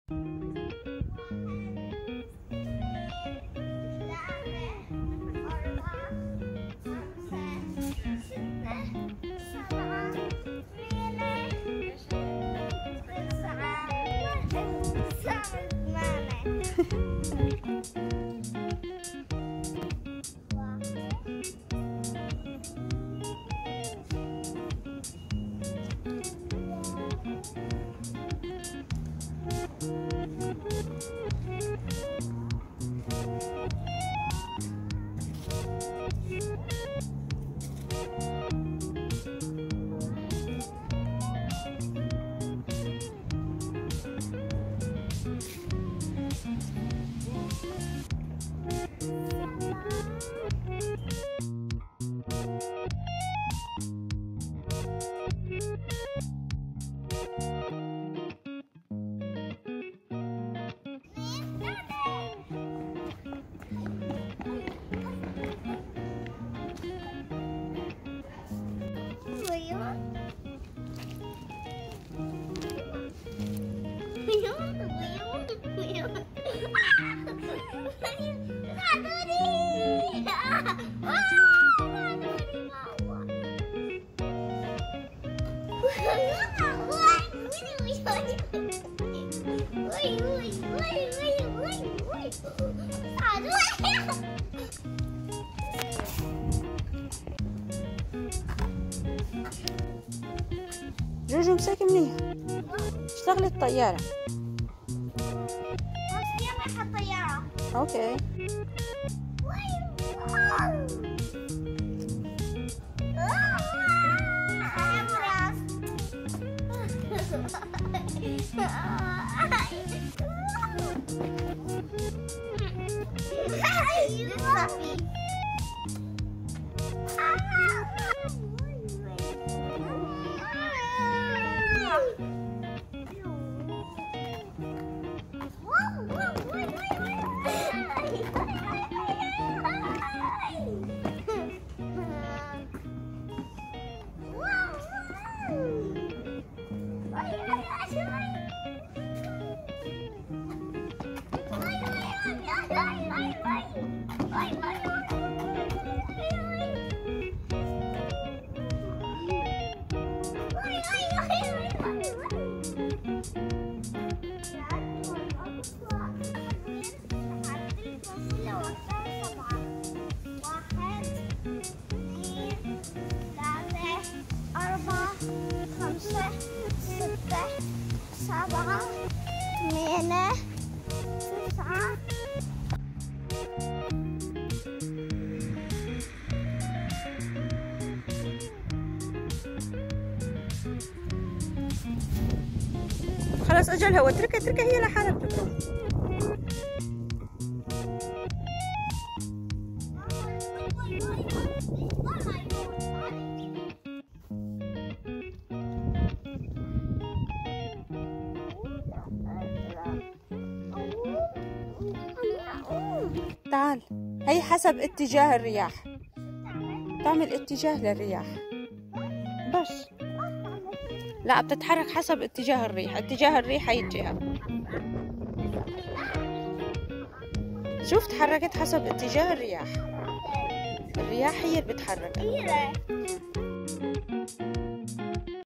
جوجو مساكي منيح. اشتغلي الطيارة. الطيارة. اوكي. سبعة، ثمانية، تسعة. خلاص اجلها واتركها هي لحالها بتبرد. تعال، هي حسب اتجاه الرياح، تعمل اتجاه للرياح بس. لا، بتتحرك حسب اتجاه الريح، اتجاه الريح هي الجهة. شوف تحركت حسب اتجاه الرياح، الرياح هي اللي بتحرك.